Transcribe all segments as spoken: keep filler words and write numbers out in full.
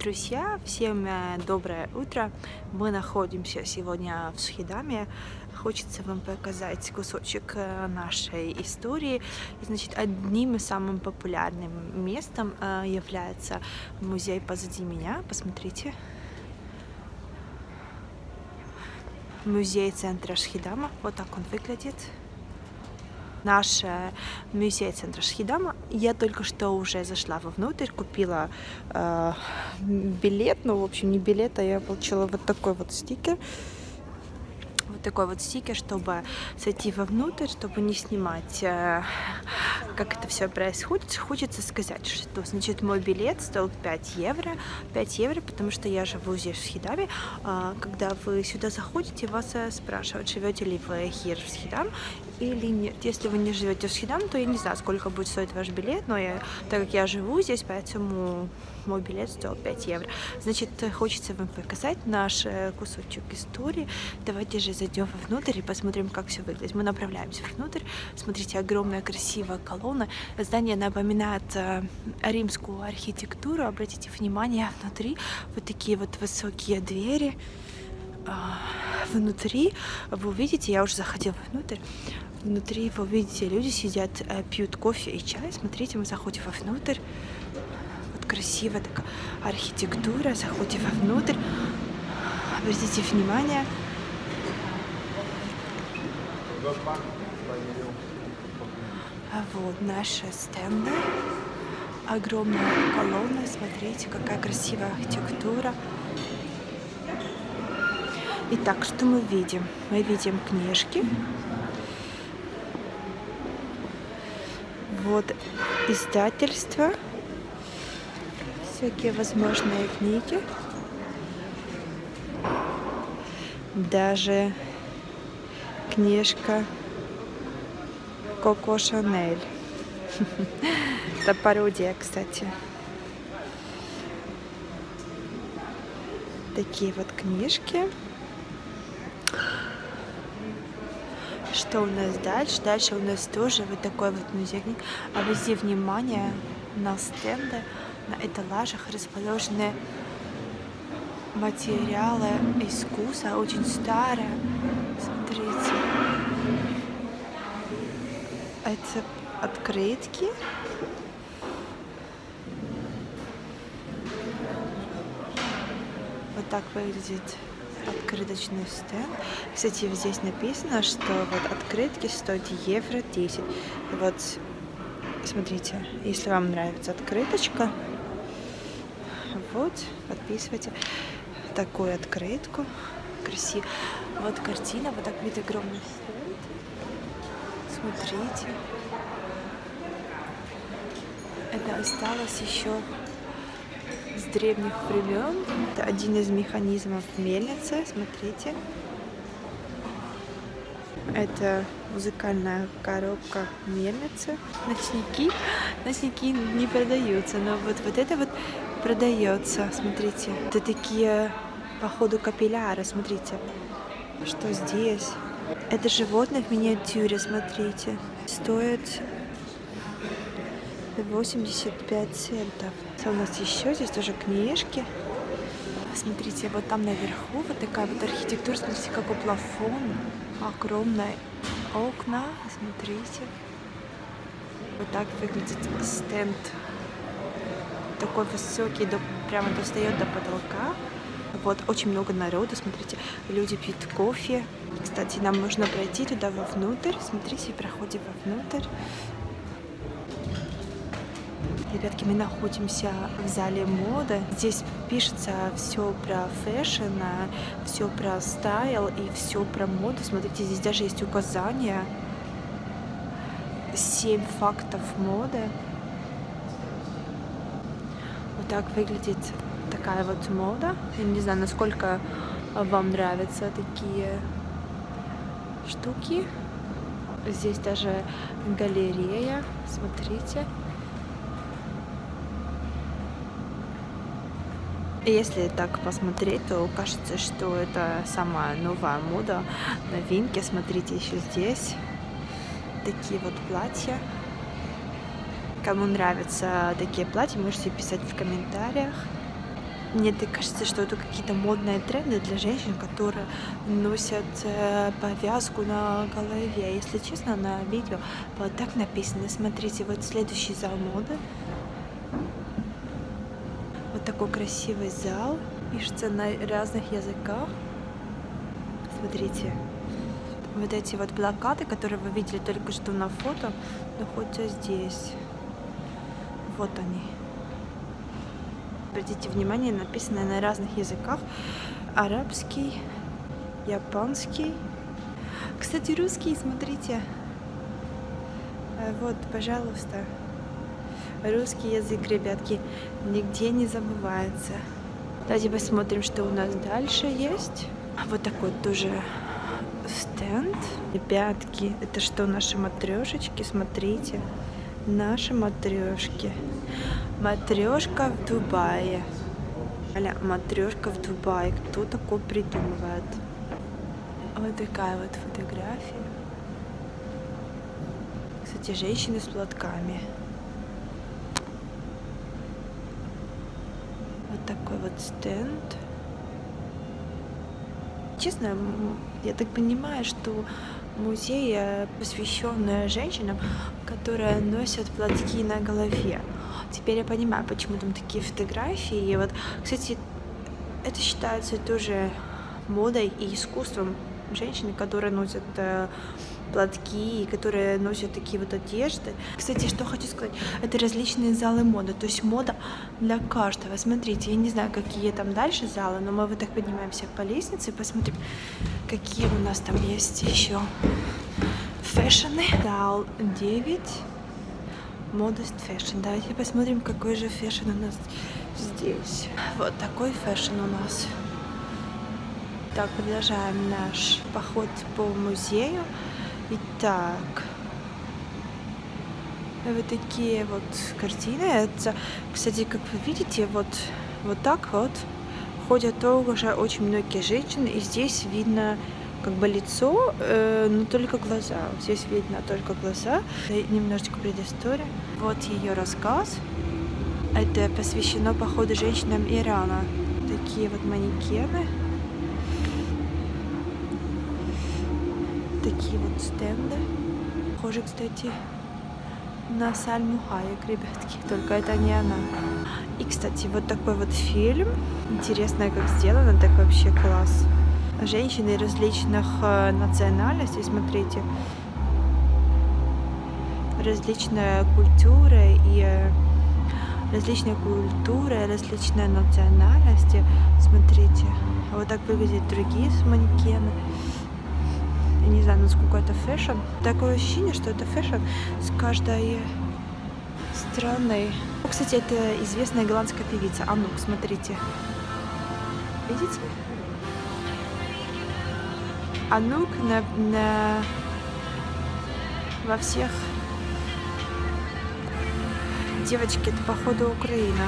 Друзья, всем э, доброе утро. Мы находимся сегодня в Схидаме. Хочется вам показать кусочек э, нашей истории. И, значит, одним из самых популярным местом э, является музей позади меня. Посмотрите. Музей центра Схидама. Вот так он выглядит. Наш музей центра Схидама. Я только что уже зашла вовнутрь, купила э, билет, ну, в общем, не билет, а я получила вот такой вот стикер. Вот такой вот стикер, чтобы зайти вовнутрь, чтобы не снимать, э, как это все происходит. Хочется сказать, что, значит, мой билет стоил пять евро. пять евро, потому что я живу здесь, в Схидаме. Э, когда вы сюда заходите, вас спрашивают, живете ли вы here в Схидам или нет. Если вы не живете в Схидам, то я не знаю, сколько будет стоить ваш билет, но я, так как я живу здесь, поэтому мой билет стоил пять евро. Значит, хочется вам показать наш кусочек истории. Давайте же зайдем вовнутрь и посмотрим, как все выглядит. Мы направляемся внутрь. Смотрите, огромная красивая колонна. Здание напоминает э, римскую архитектуру. Обратите внимание, внутри вот такие вот высокие двери. Внутри вы увидите, я уже заходила внутрь, внутри вы увидите, люди сидят, пьют кофе и чай. Смотрите, мы заходим вовнутрь. Вот красивая такая архитектура. Заходим вовнутрь. Обратите внимание. А вот наши стенды. Огромная колонна. Смотрите, какая красивая архитектура. Итак, что мы видим? Мы видим книжки. Вот издательства. Всякие возможные книги. Даже книжка Коко Шанель. Это пародия, кстати. Такие вот книжки. Что у нас дальше? Дальше у нас тоже вот такой вот музей. Обратите внимание на стенды, на эталажах расположены материалы искусства, очень старые. Смотрите. Это открытки. Вот так выглядит открыточный стенд. Кстати, здесь написано, что вот открытки стоят евро десять. Вот, смотрите, если вам нравится открыточка, вот, подписывайте такую открытку. Красиво. Вот картина, вот так видит огромный стенд. Смотрите. Это осталось еще с древних времен. Это один из механизмов мельницы. Смотрите. Это музыкальная коробка мельницы. Ночники. Ночники не продаются, но вот, вот это вот продается. Смотрите. Это такие, походу, капилляры. Смотрите, что здесь. Это животное в миниатюре. Смотрите. Стоит восемьдесят пять центов. У нас еще здесь тоже книжки. Смотрите, вот там наверху вот такая вот архитектура. Смотрите, какой плафон. Огромные окна. Смотрите. Вот так выглядит стенд. Такой высокий, до, прямо достает до потолка. Вот, очень много народу. Смотрите, люди пьют кофе. Кстати, нам нужно пройти туда вовнутрь. Смотрите, проходим вовнутрь. Ребятки, мы находимся в зале моды. Здесь пишется все про фэшн, все про стайл и все про моду. Смотрите, здесь даже есть указания. Семь фактов моды. Вот так выглядит такая вот мода. Я не знаю, насколько вам нравятся такие штуки. Здесь даже галерея. Смотрите. Если так посмотреть, то кажется, что это самая новая мода, новинки. Смотрите, еще здесь такие вот платья. Кому нравятся такие платья, можете писать в комментариях. Мне так кажется, что это какие-то модные тренды для женщин, которые носят повязку на голове. Если честно, на видео вот так написано. Смотрите, вот следующий зал моды. Вот такой красивый зал. Пишется на разных языках. Смотрите. Вот эти вот плакаты, которые вы видели только что на фото, находятся здесь. Вот они. Обратите внимание, написано на разных языках. Арабский, японский. Кстати, русский, смотрите. Вот, пожалуйста. Русский язык, ребятки, нигде не забывается. Давайте посмотрим, что у нас дальше есть. Вот такой тоже стенд. Ребятки, это что, наши матрешечки? Смотрите. Наши матрешки. Матрешка в Дубае. Аля, матрешка в Дубае. Кто такое придумывает? Вот такая вот фотография. Кстати, женщины с платками. Вот такой вот стенд. Честно, я так понимаю, что музей посвящен женщинам, которые носят платки на голове. Теперь я понимаю, почему там такие фотографии. И вот, кстати, это считается тоже модой и искусством. Женщины, которые носят э, платки, которые носят такие вот одежды. Кстати, что хочу сказать, это различные залы моды, то есть мода для каждого. Смотрите, я не знаю, какие там дальше залы, но мы вот так поднимаемся по лестнице и посмотрим, какие у нас там есть еще фэшны. Зал девять. Modest Fashion. Давайте посмотрим, какой же фэшн у нас здесь. Вот такой фэшн у нас. Так, продолжаем наш поход по музею. Итак, вот такие вот картины. Это, кстати, как вы видите, вот, вот так вот ходят тоже очень многие женщины. И здесь видно как бы лицо, э, но только глаза. Здесь видно только глаза. Немножечко предыстория. Вот ее рассказ. Это посвящено походу женщинам Ирана. Такие вот манекены. Такие вот стенды. Похоже, кстати, на Сальму Хайек, ребятки. Только это не она. И, кстати, вот такой вот фильм. Интересно, как сделано. Так вообще класс. Женщины различных э, национальностей, смотрите, различная культура и э, различные культуры, различные национальности. Смотрите, вот так выглядят другие манекены. Я не знаю, насколько это фэшн. Такое ощущение, что это фэшн с каждой страны. Кстати, это известная голландская певица. А ну, смотрите. Видите? Анук на, на, во всех. Девочки, это походу Украина.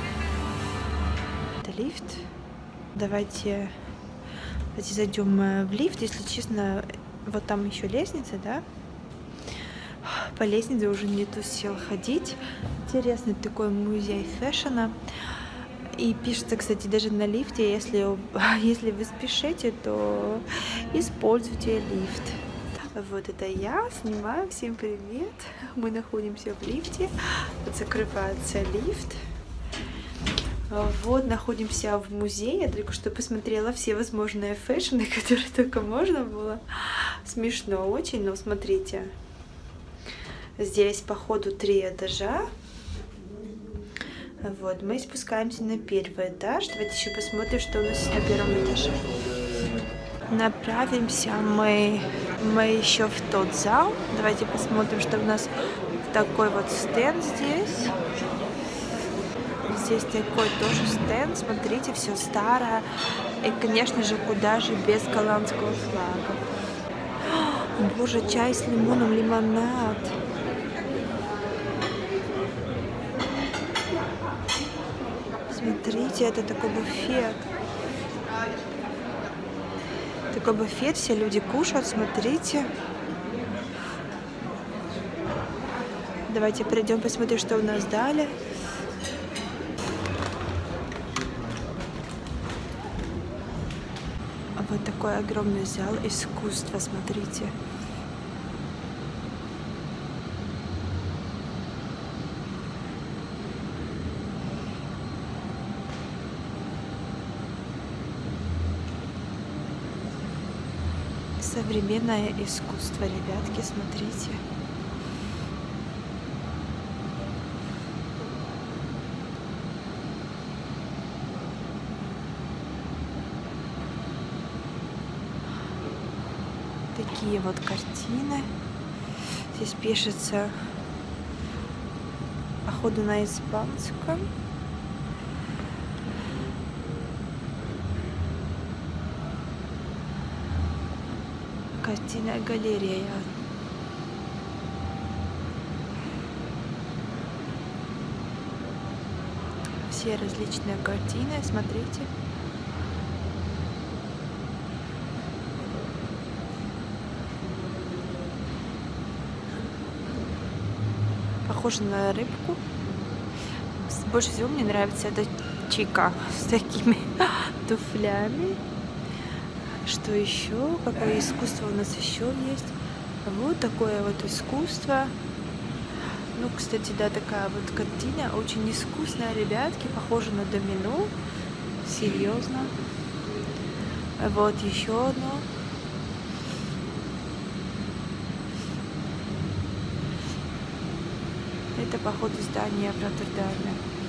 Это лифт. Давайте, давайте зайдем в лифт. Если честно, вот там еще лестница, да? По лестнице уже нету сил ходить. Интересный такой музей фэшна. И пишется, кстати, даже на лифте, если, если вы спешите, то используйте лифт. Вот это я снимаю. Всем привет. Мы находимся в лифте. Вот закрывается лифт. Вот находимся в музее. Я только что посмотрела все возможные фэшны, которые только можно было. Смешно очень, но смотрите. Здесь, походу, три этажа. Вот, мы спускаемся на первый этаж. Давайте еще посмотрим, что у нас есть на первом этаже. Направимся мы, мы еще в тот зал. Давайте посмотрим, что у нас такой вот стенд здесь. Здесь такой тоже стенд. Смотрите, все старое. И, конечно же, куда же без голландского флага. О, боже, чай с лимоном, лимонад. Смотрите, это такой буфет. Такой буфет, все люди кушают, смотрите. Давайте пройдем, посмотрим, что у нас далее. Вот такой огромный зал искусства, смотрите. Современное искусство, ребятки, смотрите. Такие вот картины. Здесь пишется, походу, на испанском. Картинная галерея. Все различные картины, смотрите. Похоже на рыбку. Больше всего мне нравится эта чика с такими туфлями. Что еще? Какое искусство у нас еще есть? Вот такое вот искусство. Ну, кстати, да, такая вот картина. Очень искусная, ребятки. Похоже на домино. Серьезно. Вот еще одно. Это, походу, здание в Роттердаме.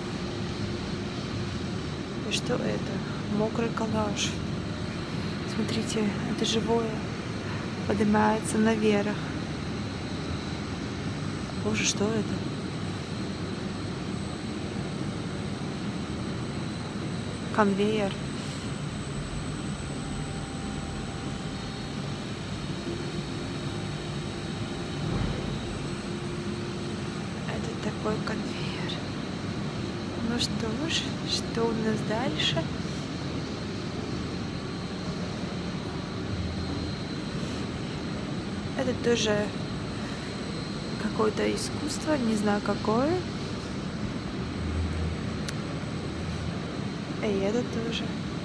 И что это? Мокрый коллаж. Смотрите, это живое. Поднимается наверх. Боже, что это? Конвейер. Это такой конвейер. Ну что ж, что у нас дальше? Это тоже какое-то искусство, не знаю какое. И это тоже.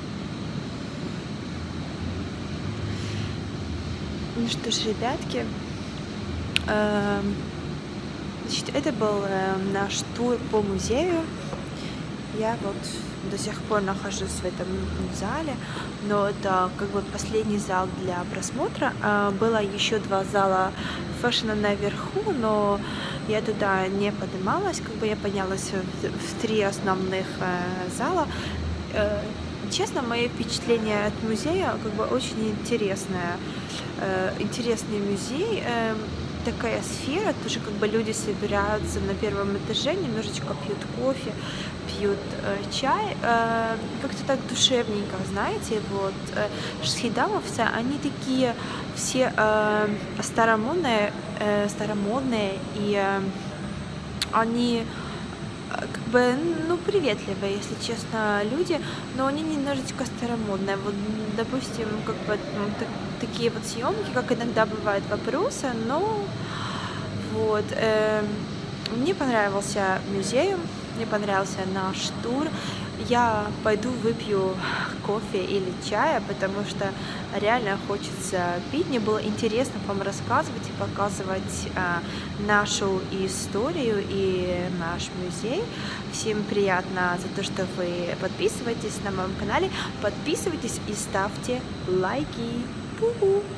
Ну что ж, ребятки, э, значит, это был э, наш тур по музею. Я вот до сих пор нахожусь в этом зале, но это как бы последний зал для просмотра. Было еще два зала фэшна наверху, но я туда не поднималась, как бы я поднялась в, в три основных зала. Честно, мои впечатления от музея как бы очень интересное. Интересный музей. Такая сфера, тоже как бы люди собираются на первом этаже, немножечко пьют кофе, пьют э, чай, э, как-то так душевненько, знаете, вот э, шхидамовцы, они такие все э, старомодные, э, старомодные, и э, они как бы, ну, приветливые, если честно, люди, но они немножечко старомодные. Вот, допустим, как бы ну, так, такие вот съемки, как иногда бывают вопросы, но вот э, мне понравился музей, мне понравился наш тур. Я пойду выпью кофе или чая, потому что реально хочется пить. Мне было интересно вам рассказывать и показывать а, нашу историю и наш музей. Всем приятно за то, что вы подписываетесь на моем канале. Подписывайтесь и ставьте лайки. Пу-пу.